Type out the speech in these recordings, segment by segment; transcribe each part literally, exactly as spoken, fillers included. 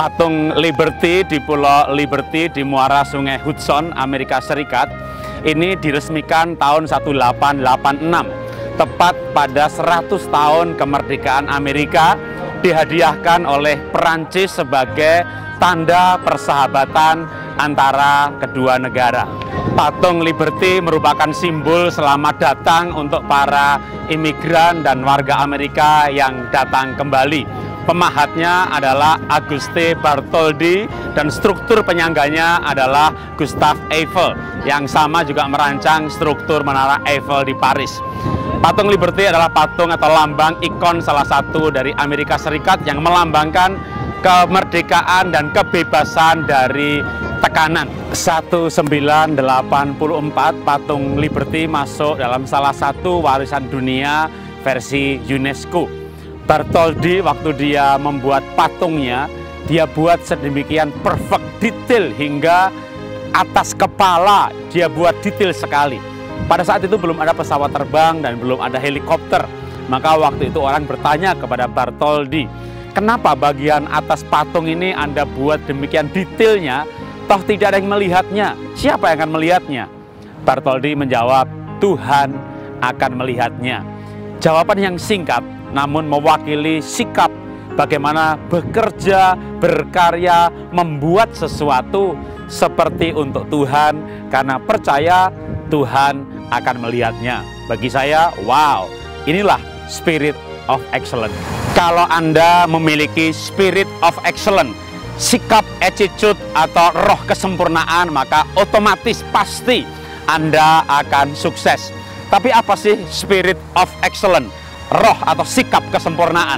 Patung Liberty di Pulau Liberty di muara Sungai Hudson, Amerika Serikat, ini diresmikan tahun seribu delapan ratus delapan puluh enam, tepat pada seratus tahun kemerdekaan Amerika, dihadiahkan oleh Perancis sebagai tanda persahabatan antara kedua negara. Patung Liberty merupakan simbol selamat datang untuk para imigran dan warga Amerika yang datang kembali. Pemahatnya adalah Auguste Bartholdi dan struktur penyangganya adalah Gustave Eiffel yang sama juga merancang struktur Menara Eiffel di Paris. Patung Liberty adalah patung atau lambang ikon salah satu dari Amerika Serikat yang melambangkan kemerdekaan dan kebebasan dari tekanan. seribu sembilan ratus delapan puluh empat patung Liberty masuk dalam salah satu warisan dunia versi UNESCO. Bartholdi waktu dia membuat patungnya, dia buat sedemikian perfect detail hingga atas kepala dia buat detail sekali. Pada saat itu belum ada pesawat terbang dan belum ada helikopter. Maka waktu itu orang bertanya kepada Bartholdi, kenapa bagian atas patung ini Anda buat demikian detailnya, toh tidak ada yang melihatnya, siapa yang akan melihatnya? Bartholdi menjawab, Tuhan akan melihatnya. Jawaban yang singkat namun mewakili sikap bagaimana bekerja, berkarya, membuat sesuatu seperti untuk Tuhan, karena percaya Tuhan akan melihatnya. Bagi saya, wow, inilah spirit of excellence. Kalau Anda memiliki spirit of excellence, sikap attitude atau roh kesempurnaan, maka otomatis pasti Anda akan sukses. Tapi apa sih spirit of excellence? Roh atau sikap kesempurnaan,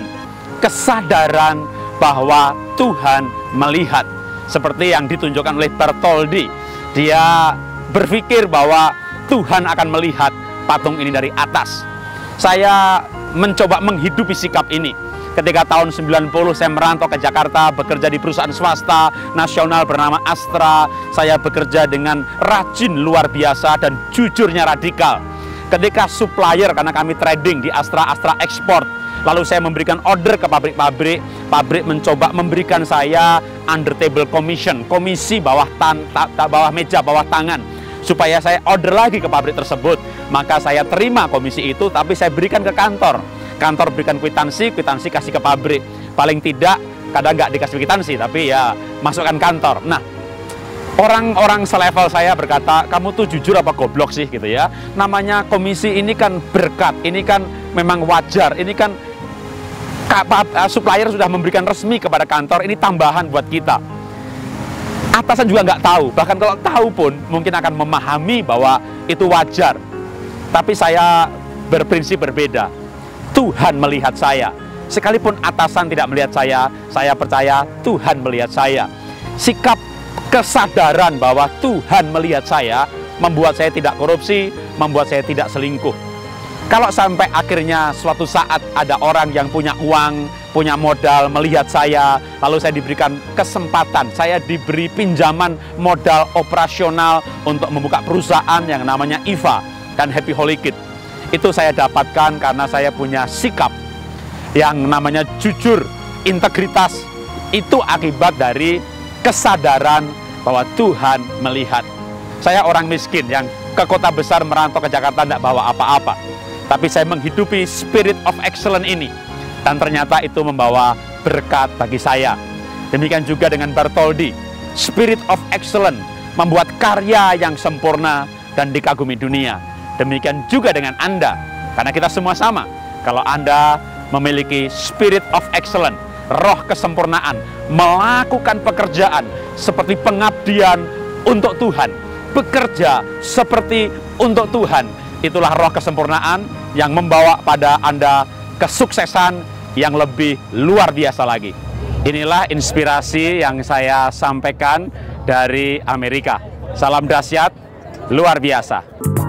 kesadaran bahwa Tuhan melihat, seperti yang ditunjukkan oleh Bartholdi. Dia berpikir bahwa Tuhan akan melihat patung ini dari atas. Saya mencoba menghidupi sikap ini. Ketika tahun sembilan puluh saya merantau ke Jakarta, bekerja di perusahaan swasta nasional bernama Astra. Saya bekerja dengan rajin luar biasa dan jujurnya radikal. Ketika supplier, karena kami trading di Astra, Astra Export, lalu saya memberikan order ke pabrik-pabrik, pabrik mencoba memberikan saya under table commission, komisi bawah, tan, ta, ta, bawah meja, bawah tangan, supaya saya order lagi ke pabrik tersebut. Maka saya terima komisi itu, tapi saya berikan ke kantor. Kantor berikan kwitansi, kwitansi kasih ke pabrik. Paling tidak, kadang nggak dikasih kwitansi, tapi ya masukkan kantor. Nah, orang-orang selevel saya berkata, kamu tuh jujur apa goblok sih gitu ya. Namanya komisi ini kan berkat, ini kan memang wajar, ini kan supplier sudah memberikan resmi kepada kantor, ini tambahan buat kita. Atasan juga nggak tahu, bahkan kalau tahu pun mungkin akan memahami bahwa itu wajar. Tapi saya berprinsip berbeda. Tuhan melihat saya. Sekalipun atasan tidak melihat saya, saya percaya Tuhan melihat saya. Sikap kesadaran bahwa Tuhan melihat saya membuat saya tidak korupsi, membuat saya tidak selingkuh. Kalau sampai akhirnya suatu saat ada orang yang punya uang, punya modal melihat saya, lalu saya diberikan kesempatan, saya diberi pinjaman modal operasional untuk membuka perusahaan yang namanya I V A dan Happy Holy Kid. Itu saya dapatkan karena saya punya sikap yang namanya jujur, integritas. Itu akibat dari kesadaran bahwa Tuhan melihat. Saya orang miskin yang ke kota besar merantau ke Jakarta tidak bawa apa-apa. Tapi saya menghidupi spirit of excellence ini. Dan ternyata itu membawa berkat bagi saya. Demikian juga dengan Bartholdi. Spirit of excellence membuat karya yang sempurna dan dikagumi dunia. Demikian juga dengan Anda. Karena kita semua sama. Kalau Anda memiliki spirit of excellence, roh kesempurnaan, melakukan pekerjaan seperti pengabdian untuk Tuhan, bekerja seperti untuk Tuhan, itulah roh kesempurnaan yang membawa pada Anda kesuksesan yang lebih luar biasa lagi. Inilah inspirasi yang saya sampaikan dari Amerika. Salam dahsyat, luar biasa.